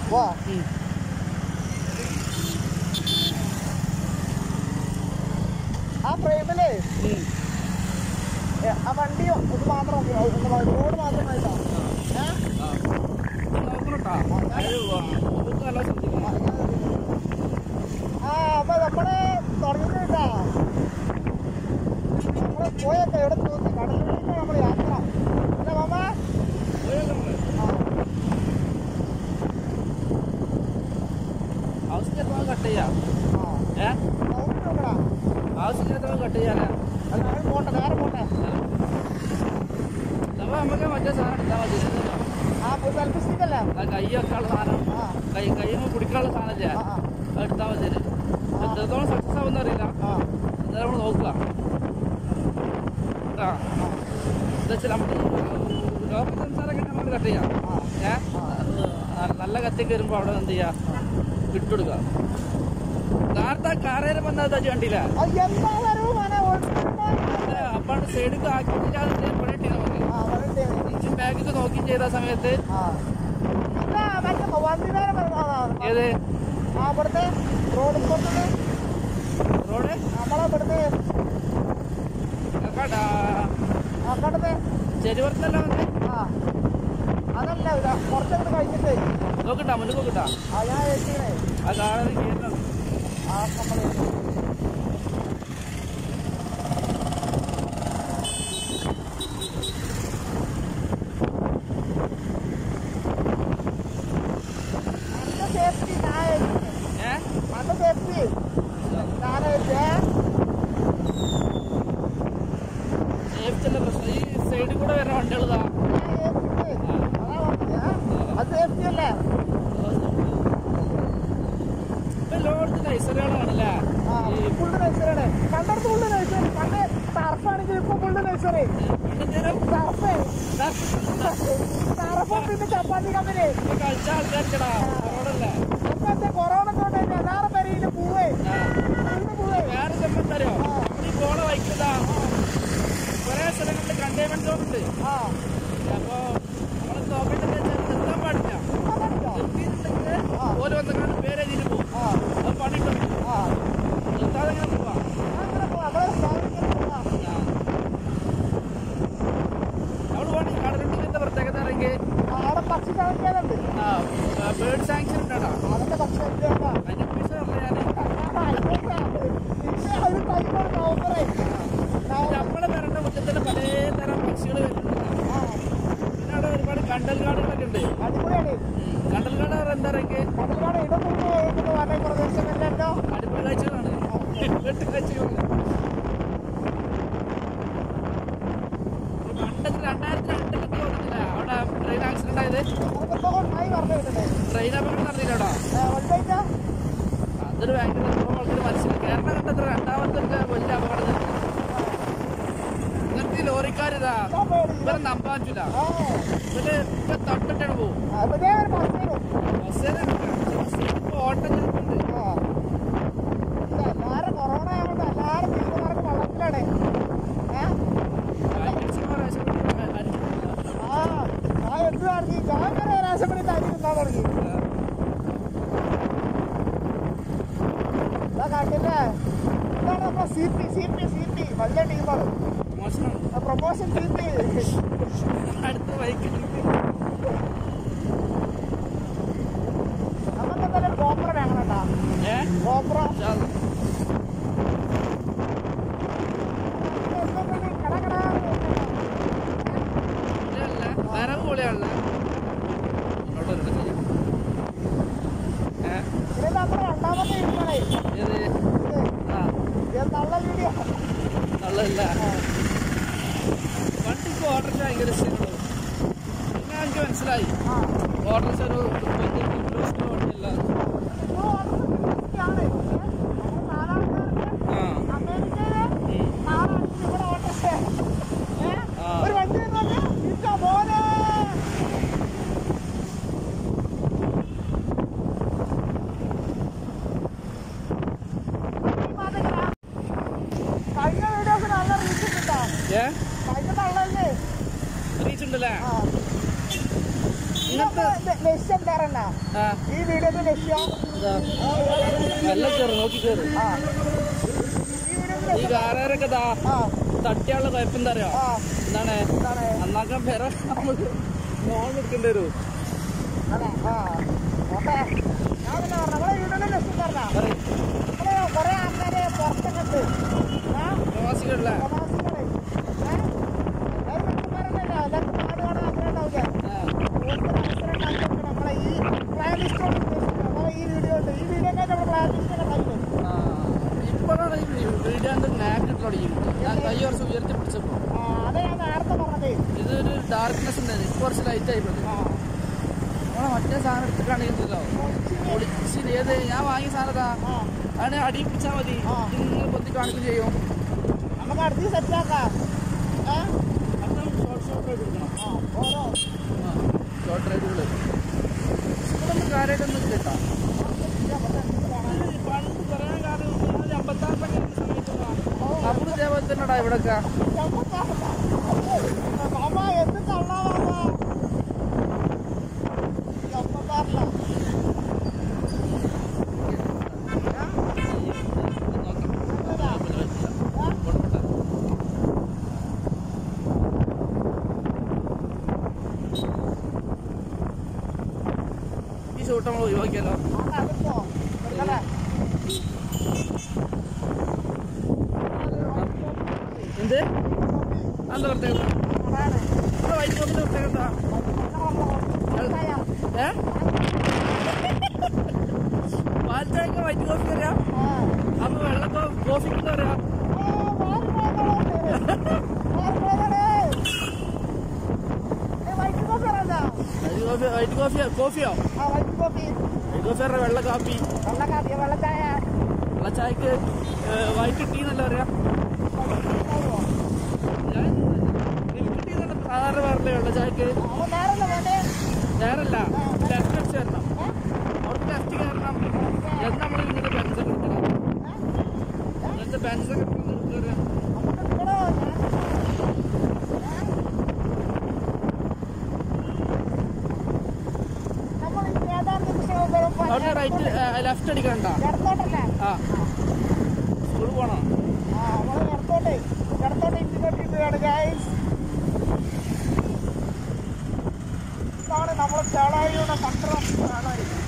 വാ ആ ഫ്രെയിമിലേ ആ വണ്ടി ഇത് മാത്രം റോഡ് മാത്രമായിട്ടാ ആ അപ്പൊ നമ്മള് തുടങ്ങിട്ടാ നമ്മള് പോയൊക്കെ എവിടെ തോന്നി കടലിലേക്ക് നമ്മള് യാത്ര അല്ല മാമ ആവശ്യത്തിന് കട്ട് ചെയ്യാം ആവശ്യത്തിന് കട്ട് ചെയ്യാനാ പോട്ടെ നേരെ പോട്ടെ അപ്പൊ നമുക്ക് മറ്റേ സാധനം എടുത്താൽ മതി സെൽഫി സ്റ്റിക്കല്ലേ കൈയൊക്കെ ഉള്ള സാധനം കൈമ കുടിക്കാനുള്ള സാധനല്ലേ അത് എടുത്താൽ മതി എത്രത്തോളം സക്സസ് ആവുമെന്ന് അറിയില്ല എന്തായാലും നമ്മൾ നോക്കുക കേട്ടോ എന്താ വെച്ചാൽ നമ്മൾ ലോക്കൽ സംസാരമൊക്കെ നമുക്ക് കട്ട് ചെയ്യാം നല്ല കത്തിക്ക് വരുമ്പോൾ അവിടെ എന്ത് ചെയ്യാം വിട്ടുകൊടുക്കുക നേരത്തെ കാറേരെ വന്നത് തച്ച് കണ്ടില്ല അപ്പാണ് സൈഡിൽ ആക്കിയിട്ടില്ലാതെ പണിട്ടി നമുക്ക് ഇഞ്ചും ബാഗൊക്കെ നോക്കി ചെയ്ത സമയത്ത് ഏത് റോഡ് ചെരുവർത്തല്ല അതല്ല കുറച്ചൊക്കെ കഴിഞ്ഞിട്ട് നോക്കട്ടാ മുന്നിൽ നോക്കട്ടാ ആ കാണാതെ കേട്ടോ സേഫ്റ്റിന്റെ പ്രശ്നം ഈ സൈഡിൽ കൂടെ വരുന്ന വണ്ടികളതാ ഇപ്പൊ ലോഡ്സ് നൈസറികളാണല്ലേ ടർഫാണെങ്കിൽ ഇപ്പൊ ഫുള്ള് നഴ്സറി പിന്നെ ചപ്പാത്തി കമ്പനി കളിച്ച ആൾക്കാർക്കടാ റോഡല്ലേ കൊറോണ കൊണ്ട് എല്ലാവരുടെ പേര് പൂവേ വേറെ സംബന്ധം അറിയോ ഈ പോണ വൈക്കുന്നതാ കുറെ സ്ഥലങ്ങളിൽ കണ്ടെയ്ൻമെന്റ് സോൺ ഉണ്ട് അപ്പൊ നമ്മൾ നോക്കേണ്ടത് നിർത്താൻ പാടില്ല നിർത്തിയിട്ടുണ്ടെങ്കിൽ ഓരോ വന്നിട്ട് പേരെ ഇതിന് പോകും അത് പണിട്ടോ നിർത്താതെ ഇങ്ങനെ പോവാം അവിടെ പോകണേ കടലിന്റെ പ്രത്യേകത ഇറങ്ങി പക്ഷി സാധിക്കാനുണ്ട് ബേർഡ് സാങ്ഷൻ ഉണ്ടാ അതിന്റെ പക്ഷി അതിന്റെ പൈസ നമ്മളെ പേരുടെ മുറ്റത്തിന് പലതരം പക്ഷികൾ വരുന്നുണ്ട് പിന്നെ അവിടെ ഒരുപാട് കണ്ടൽക്കാടുകളൊക്കെ ഉണ്ട് കണ്ടൽക്കാട് എന്താ അടിപൊളി കാഴ്ചകളാണ് വെട്ട് കാഴ്ചകളുണ്ട് പണ്ടൊക്കെ 2002 ഓടുന്നില്ല അവിടെ ട്രെയിൻ ആക്സിഡന്റ് ആയത് ട്രെയിൻ അപകടം നടന്നില്ല അവിടെ അതൊരു ഭയങ്കര ആൾക്കാർ മനസ്സിലാക്കി കേരളം കണ്ടത്ര രണ്ടാമത്തെ വലിയ അപകടം ഇങ്ങനത്തെ ലോറിക്കാരിതാ ഇവരെ നമ്പാൻ പറ്റില്ല ഇവര് ഇപ്പൊ തട്ടിട്ടാണ് പോകും ബസ്സേനെ ഓട്ടം ചെറുപ്പുണ്ട് എല്ലാരും കൊറോണ ആയതുകൊണ്ട് എല്ലാരും വീട്ടുകാർക്ക് വള്ളത്തിലാണ് എന്ത് പറഞ്ഞു ഞാൻ വരെ രാശപ്പണി തരി തിന്നാൻ തുടങ്ങി കണ്ടില്ലേ ഇതാണ് നമ്മളെ സി പി വലിയ ടീമാണ് പ്രൊമോഷൻ സി പി അടുത്ത ബൈക്ക് നമുക്ക് എന്തായാലും ഗോപ്ര വേണം കേട്ടാ ഗോപ്ര വരവ് പൊളിയാണല്ലേ നമ്മുടെ രണ്ടാമത്തെ ഇരിക്കണേ നല്ല വീഡിയോ നല്ലതല്ല വണ്ടിക്ക് ഓർഡറിന് ഭയങ്കര ഇഷ്ടമുള്ളൂ പിന്നെ എനിക്ക് മനസ്സിലായി ഓർഡർസ് ഒരു വണ്ടിയല്ല ഒരു വണ്ടി പോലെ കഴിഞ്ഞ വീഡിയോസ് നല്ല റീച്ച് കിട്ടാം കഴിഞ്ഞ തള്ളല്ലേ റീച്ച് ഉണ്ടല്ലേ ഈ ലക്ഷ്യം എന്താ ഈ വീഡിയോക്ക് ലക്ഷ്യം എല്ലാം കയറി നോക്കി കയറി ഈ കാറൊക്കെ തട്ടിയുള്ള കുഴപ്പം എന്താ അറിയോ എന്താണ് നന്നാക്കാൻ പേരെ നമ്മള് ലോൺ എടുക്കേണ്ടി വരും കൊറേ ആൾക്കാരെ പുറത്തൊക്കെ ഉണ്ട് പ്രവാസികളിലെ നമ്മളെ ഈ ഈ വീഡിയോ ഉണ്ട് ഈ വീഡിയോ ഇപ്പോഴാണ് ഈ വീഡിയോ നാക്ക് തുടങ്ങിയത് ഞാൻ കൈ കുറച്ച് ഉയർത്തി പിടിച്ചപ്പോ അതെ ഞാൻ നേരത്തെ പറഞ്ഞത് ഇതൊരു ഡാർക്ക്നെസ് ഉണ്ടായിരുന്നു ഇപ്പൊ കുറച്ച് ലൈറ്റ് ആയിപ്പോയി നമ്മളെ മറ്റേ സാധനം എടുത്തിട്ടാണെങ്കിലോ പൊളിച്ചിന് ഏത് ഞാൻ വാങ്ങിയ സാധനത്താ അതിനെ അടി പിടിച്ചാൽ മതി നിങ്ങൾ പൊത്തി കാണിക്കുകയും ചെയ്യും നമുക്ക് അടുത്ത് സെറ്റാക്കാം ഷോർട്ട് റൈഡ് എടുക്കണം ഓരോ ഷോർട്ട് റൈഡുകൾ ഇവിടൊന്നും കാര്യമായിട്ടൊന്നും ഇല്ല കേട്ടോ പണ്ട് പറയാൻ കാര്യം 56 നമ്മൾ ഇതേപോലെ തന്നെടാ ഇവിടൊക്കെ എന്ത് കള്ളാവാ ഈ ഷൂട്ട് നമ്മൾ ഒഴിവാക്കിയാലോ എന്ത് എന്താ പ്രത്യേകത വൈറ്റ് കോഫിന്റെ പ്രത്യേകത പാൽച്ചായക്ക് വൈറ്റ് കോഫി അറിയാം അപ്പൊ വെള്ള കോഫിക്ക് എന്താ പറയാ വൈറ്റ് കോഫിയോ വൈറ്റ് കോഫി പറഞ്ഞ വെള്ള കാപ്പി വെള്ളച്ചായക്ക് വൈറ്റ് ടീ എന്നല്ല പറയാ ടീ എന്നല്ല സാധാരണ പറഞ്ഞേ വെള്ളച്ചായക്ക് നേരല്ല ലെഫ്റ്റ് അടിച്ച് വരണം അവർക്ക് ലെഫ്റ്റ് കയറണം എന്ന് നമ്മൾ ഇങ്ങനത്തെ ബെൻസൊക്കെ എടുക്കണം ഇങ്ങനത്തെ ബെൻസൊക്കെ അവിടെ റൈറ്റ് ലെഫ്റ്റ് അടിക്കണ്ട ആ സ്കൂളിൽ പോണോ ഇതാണ് നമ്മൾ ചേളായിയുടെ പട്ടണം